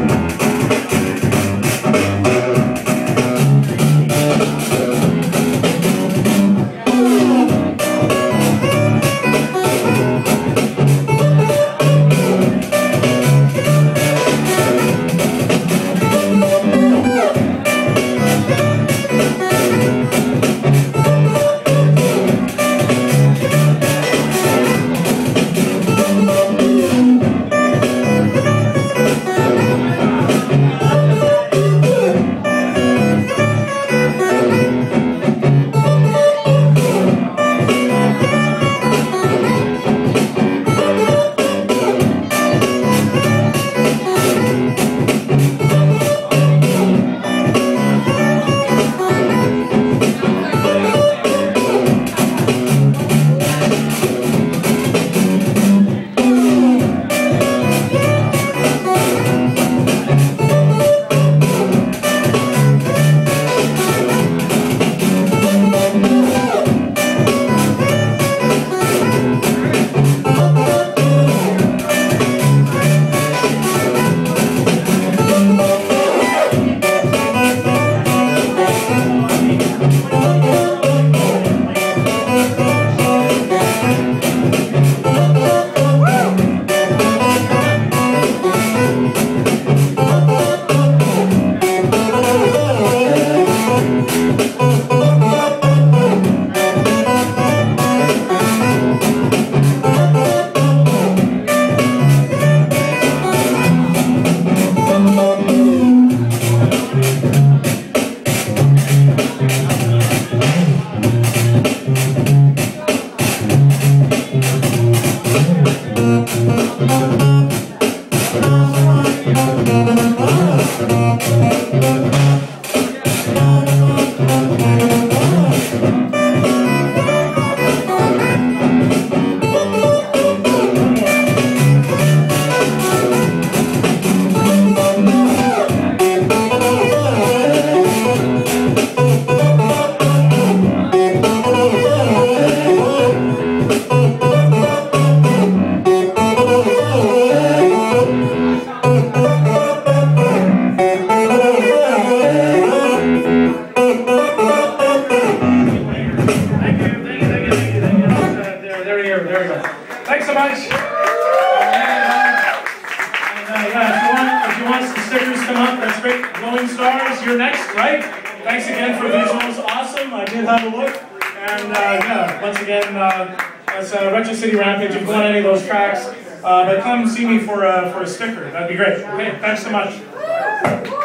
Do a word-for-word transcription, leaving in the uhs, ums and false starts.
Thanks so much. And, uh, and, uh, yeah, if you want, if you want some stickers, come up. That's great. Glowing stars, you're next, right? Thanks again for visuals. Awesome. I did have a look. And uh, yeah, once again, uh, that's uh, Retro City Rampage. If you want any of those tracks, uh, but come see me for a, for a sticker. That'd be great. Okay, thanks so much.